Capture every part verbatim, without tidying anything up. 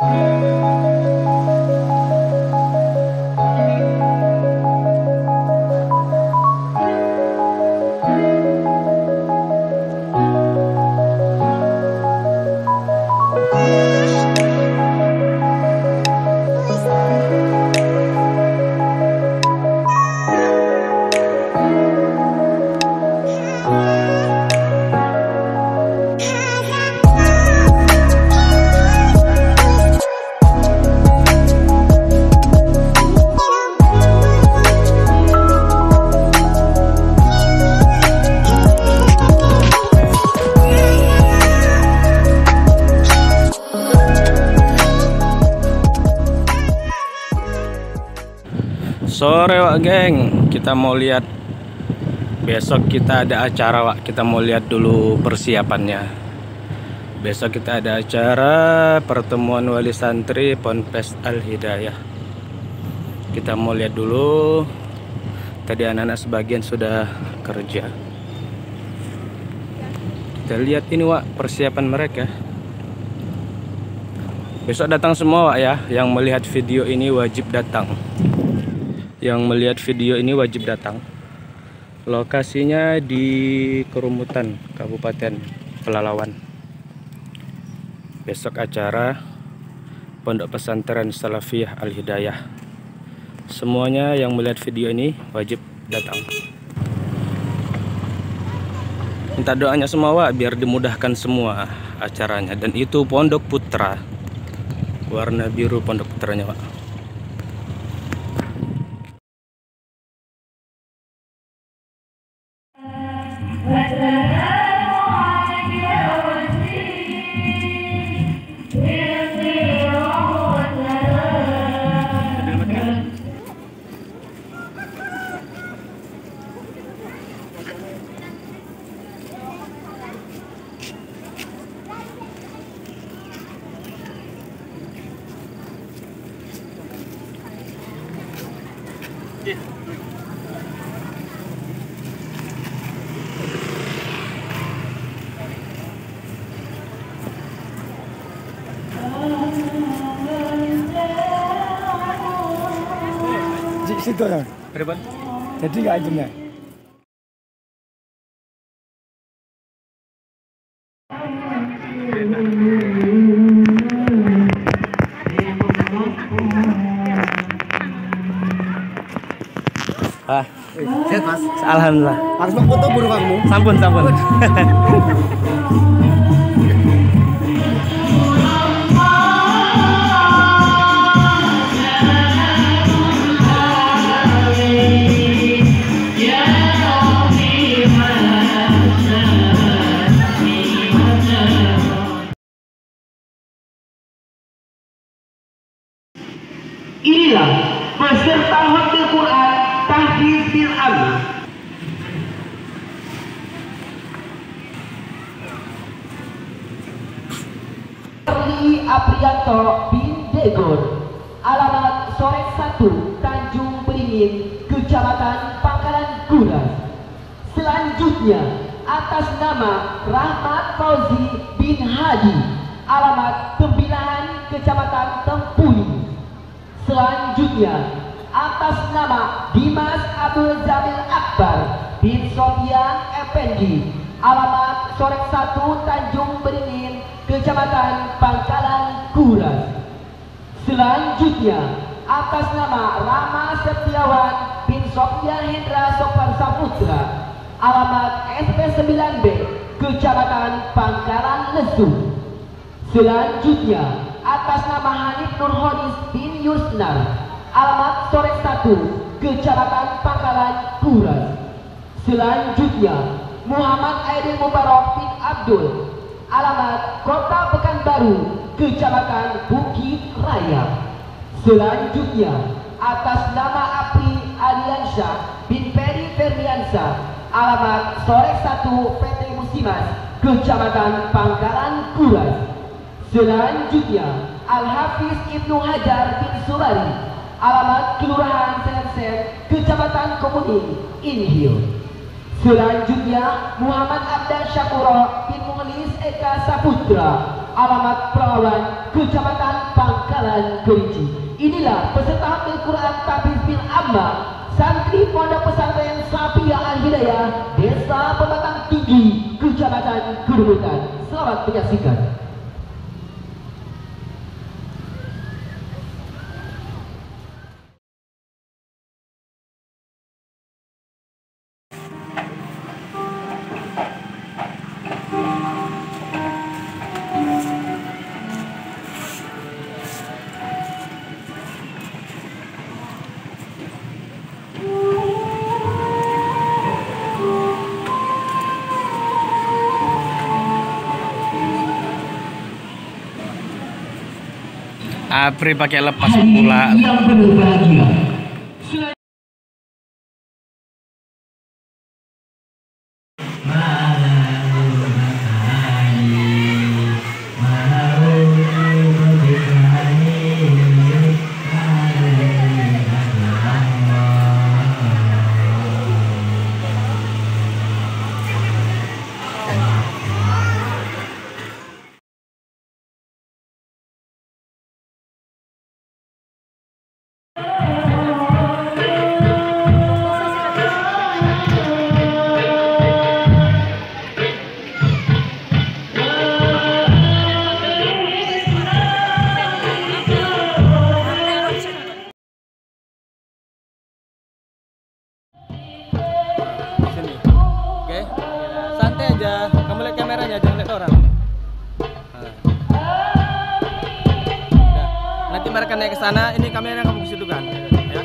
Sore wak geng, kita mau lihat besok kita ada acara wak. Kita mau lihat dulu persiapannya. Besok kita ada acara pertemuan wali santri Ponpes Al Hidayah. Kita mau lihat dulu. Tadi anak-anak sebagian sudah kerja. Kita lihat ini wak persiapan mereka. Besok datang semua wak ya. Yang melihat video ini wajib datang. Yang melihat video ini wajib datang. Lokasinya di Kerumutan, Kabupaten Pelalawan. Besok acara Pondok Pesantren Salafiyah Al Hidayah. Semuanya yang melihat video ini wajib datang. Minta doanya semua wak, biar dimudahkan semua acaranya. Dan itu Pondok Putra, warna biru Pondok Putranya wak. Situ ya. Berapa? Jadi nggak aja. Ah, Sehat mas. alhamdulillah. Harus foto buru kamu. Sampun, sampun. Inilah peserta Hafidz Quran Tahfiz bil Amin. Erli Aprianto bin Degon, alamat Sorek satu, Tanjung Beringin, Kecamatan Pangkalan Guras. Selanjutnya atas nama Rahmat Fauzi bin Hadi, alamat Tembilahan, Kecamatan Tempuli. Selanjutnya atas nama Dimas Abdul Jamil Akbar bin Sofyan Effendi, alamat Sorek satu, Tanjung Beringin, Kecamatan Pangkalan Guras. Selanjutnya atas nama Rama Setiawan bin Sofyan Hendra Sopar Saputra, alamat S P sembilan B, Kecamatan Pangkalan Lesu. Selanjutnya atas nama Hanif Nurholis bin Yusnar, alamat Sorek satu, Kecamatan Pangkalan Guras. Selanjutnya Muhammad Aidil Mubarak bin Abdul, alamat Kota Pekanbaru, Kecamatan Bukit Raya. Selanjutnya atas nama Apri Aliansyah bin Peri Ferdiansyah, alamat Sorek satu, P T Musimas, Kecamatan Pangkalan Guras. Selanjutnya Al-Hafiz Ibnu Hajar bin Subari, alamat Kelurahan Sensen, Kecamatan Kemuning, Inhil. Selanjutnya Muhammad Abdan Syakuro bin Muhlis Eka Saputra, alamat Perawan, Kecamatan Pangkalan Kerinci. Inilah peserta Al-Quran Tahfiz bil Amma santri Pondok Pesantren Safiyah Al-Hidayah, Desa Pematang Tinggi, Kecamatan Kerubutan. Selamat menyaksikan. Apri pakai lepas pula. Yang penuh bahagia. Kamu lihat kameranya, jangan lihat orang. Nah. Nanti mereka naik ke sana, ini kamera kamu ke situ kan, ya.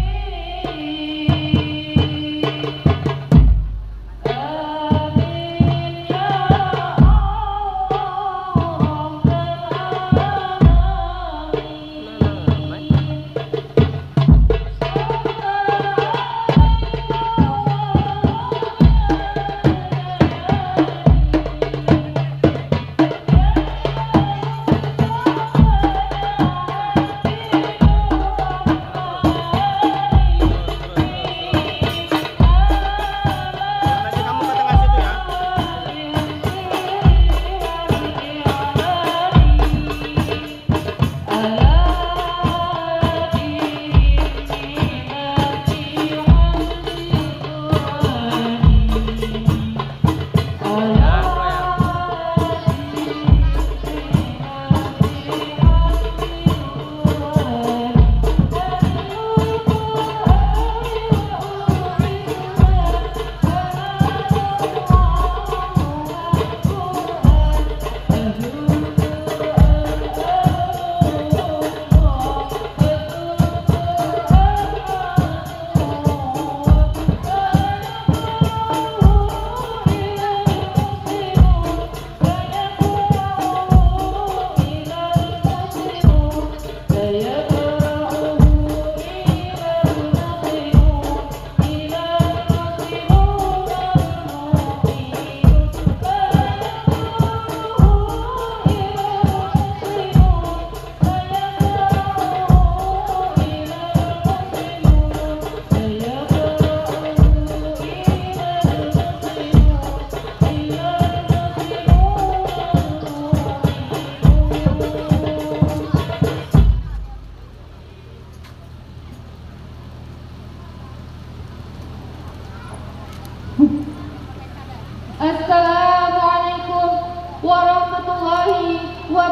Assalamualaikum warahmatullahi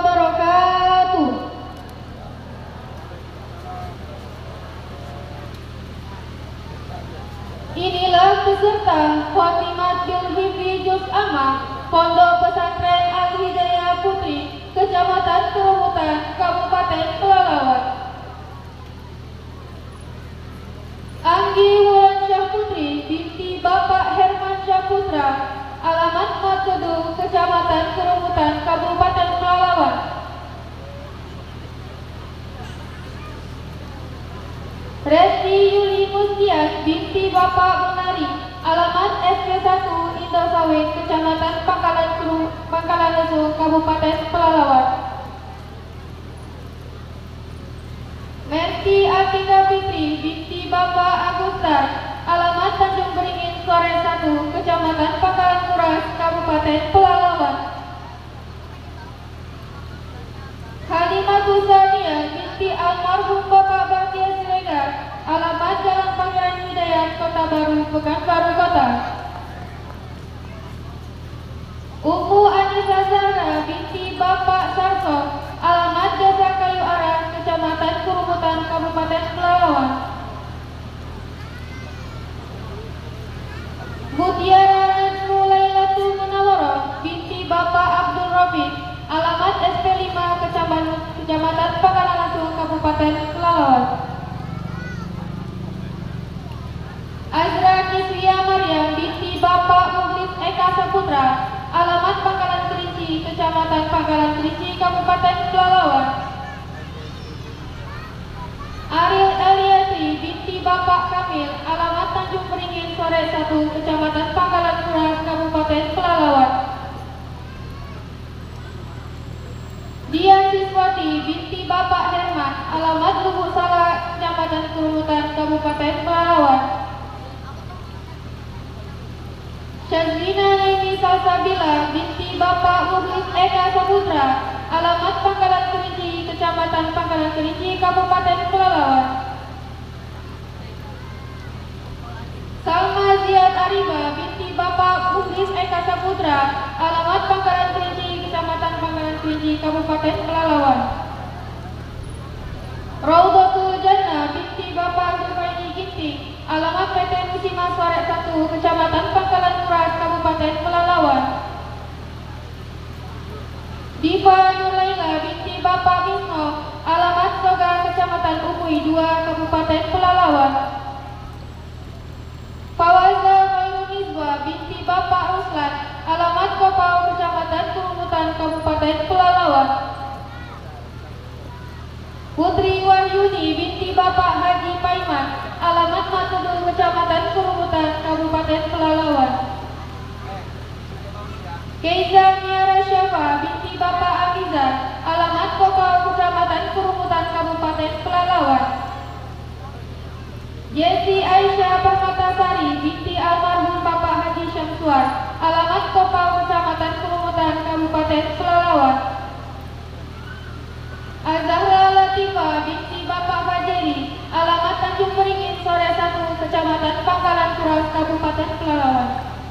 wabarakatuh. Inilah peserta Khotimat bil Hifzi Juz Amma Pondok Pesantren Al-Hidayah Putri, Kecamatan Kerubutan, Kabupaten Pelalawan. Anggi Wulansyah Putri binti Bapak Herman Syahputra, alamat Matudu, Kecamatan Kerubutan, Kabupaten Pelalawan. Resti Yuli Mustian binti Bapak Munari, alamat S P satu Indosawit, Kecamatan Pangkalan Kru, Pangkalan Lesu, Kabupaten Pelalawan. Merti Atika Fitri binti Bapak Agustar, alamat Tanjung Beringin Sore satu, Kecamatan Pangkalan Kuras, Kabupaten Pelalawan. binti almarhum Bapak Baktiar Siregar, alamat Jalan Pangeran Hidayat, Kota Baru, Pekanbaru Kota. Ummu Anissa Zahra binti Bapak Sarso, alamat Desa Kayu Arang, Kecamatan Kurumutan, Kabupaten Pelalawan. Mutiara Retnu Lailatul Munawwaroh binti Bapak Abdul Rafiq, alamat S P lima Kecamatan Kecamatan Pangkalanlasung, Kabupaten Pelalawan. Azra Kiswia Maryam binti Bapak Mukhlis Eka Saputra, alamat Pangkalan Kerinci, Kecamatan Pangkalan Kerinci, Kabupaten Pelalawan. Ariel Eliati binti Bapak Kamil, alamat Tanjung Beringin Sore satu, Kecamatan Pangkalan Kuras, Kabupaten Pelalawan. Dian Siswati binti Bapak Herman, alamat Lubuk Salak, Kecamatan Kurumutan, Kabupaten Pelalawan. Syazlina Naini Salsabila binti Bapak Mukhlis Eka Saputra, alamat Pangkalan Kerinci, Kecamatan Pangkalan Kerinci, Kabupaten Pelalawan. Salma Ziad Ariba binti Bapak Mukhlis Eka Saputra, alamat Pangkalan Kerinci, Kecamatan Pangkalan Kerinci, Kabupaten Pelalawan. Raudatul Jannah binti Bapak Zulfaini Ginting, alamat P T Musimas Warek satu, Kecamatan Pangkalan Kuras, Kabupaten Pelalawan. Diva Nurlaila binti Bapak Misno, alamat Soga, Kecamatan Umui dua, Kabupaten Pelalawan. Fawaza Khairunizwa binti Bapak Ruslan, alamat Kopau, Kecamatan Kurumutan, Kabupaten Pelalawan. Putri Wahyuni binti Bapak Haji Paiman, alamat Matudul, Kecamatan Kurumutan, Kabupaten Pelalawan. Keiza Miara Syafa binti Bapak Amiza, alamat Kopau, Kecamatan Kurumutan, Kabupaten Pelalawan. Jesi Aisyah Permatasari binti almarhum Bapak Haji Syamsuar, alamat Kopau, Kecamatan Kurumutan, Kabupaten Pelalawan. Azahra Latifah binti Bapak Fajeri, alamat Tanjung Beringin Sore satu, Kecamatan Pangkalan Kuras, Kabupaten Pelalawan.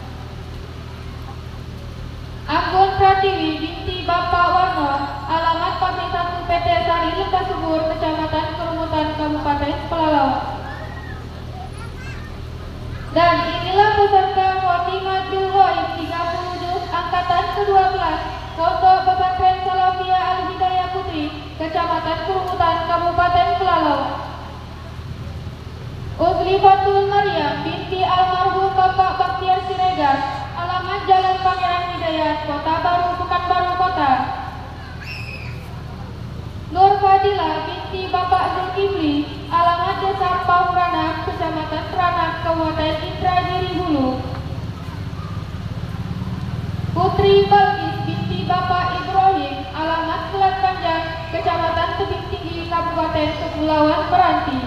Anggun Pratiwi binti Bapak Warno, alamat Pabrik satu P T Sari Lepas Subur, Kecamatan Kurumutan, Kabupaten Pelalawan. Dan inilah peserta Khotimatul Ghaib tiga puluh juz angkatan kedua belas Pondok Pesantren Salafiyah Al-Hidayah Putri, Kecamatan Kurumutan, Kabupaten Pelalawan. Uzlifatul Maryam binti almarhum Bapak Baktiar Siregar, alamat Jalan Pangeran Hidayat, Kota Baru, Pekanbaru Kota. Nur Fadila binti Bapak Zulkifli, alamat Desa Paurana, Kecamatan Peranak, Kabupaten Indragiri Hulu. Putri Balkis binti Bapak Ibrahim, alamat Selat Panjang, Kecamatan Tebing Tinggi, Kabupaten Kepulauan Meranti.